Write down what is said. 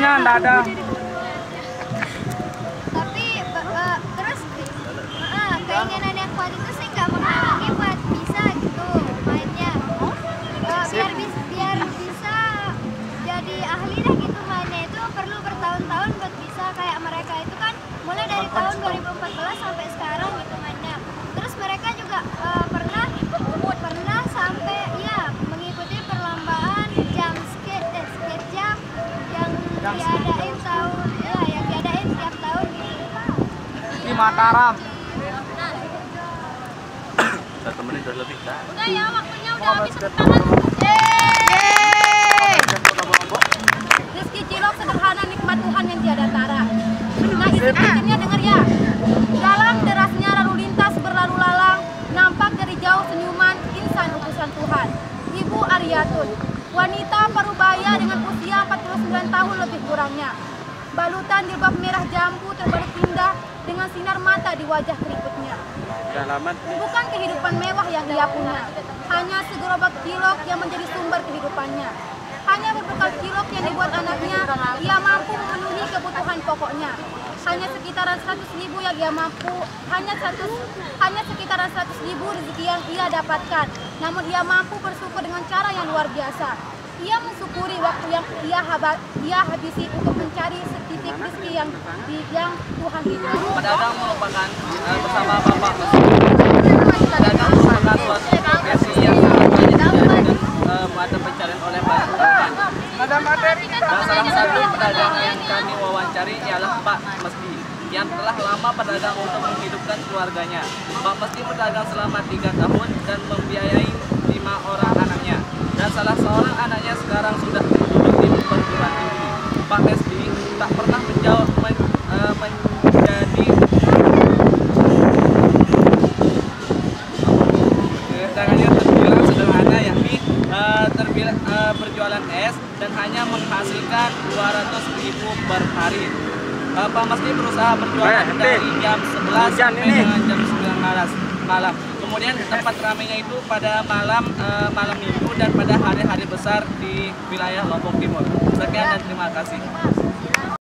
Uangnya enggak ada. Tapi terus keinginan yang kuat itu sih nggak menghalangi buat bisa gitu mainnya. Biar bisa jadi ahli dah gitu mainnya itu perlu bertahun-tahun buat bisa kayak mereka itu kan mulai dari tahun 2014 sampai sekarang gitu mainnya. Terus mereka juga pernah sampai ya mengikuti perlombaan skate jump yang diadain tiap tahun gitu Di Mataram. 1 menit udah lebih kan? udah ya waktunya udah habis tangan. Rizky Cilok sederhana nikmat Tuhan yang tiada tara. Nah isi pikirnya denger ya. Dalam derasnya lalu lintas berlalu lalang, nampak dari jauh senyuman insan utusan Tuhan. Ibu Aryatun, wanita parubaya dengan usia 49 tahun lebih kurangnya. Balutan jilbab merah jambu terbalut indah dengan sinar mata di wajah keriputnya. Bukan kehidupan mewah yang ia punya, hanya segerobak cilok yang menjadi sumber kehidupannya. Hanya berbekal cilok yang dibuat anaknya, ia mampu memenuhi kebutuhan pokoknya. Hanya sekitaran 100.000 yang ia mampu, hanya sekitaran 100.000 rezeki yang ia dapatkan. Namun ia mampu bersyukur dengan cara yang luar biasa. Ia mensyukuri waktu yang ia habisi untuk mencari setitik rezeki yang Tuhan berikan. Pedagang merupakan bersama Bapak pedagang merupakan suatu profesi yang sangat banyak dijadikan mata pencarian oleh banyak orang. Dan salah satu pedagang yang kami wawancari ialah Pak Mesti yang telah lama berdagang untuk menghidupkan keluarganya. Pak Mesti berdagang selama 3 tahun dan membiayai 5 orang anaknya. Dan salah seorang anaknya sekarang sudah duduk di perguruan tinggi. Pak Mesti tak pernah menjadi dagangannya terbilang sederhana, yakni berjualan es dan hanya menghasilkan 200.000 per hari. Pak Mesti berusaha berjualan dari jam 11 sampai dengan jam 9 malam. Kemudian tempat ramainya itu pada malam minggu dan pada hari-hari besar di wilayah Lombok Timur. Sekian dan terima kasih.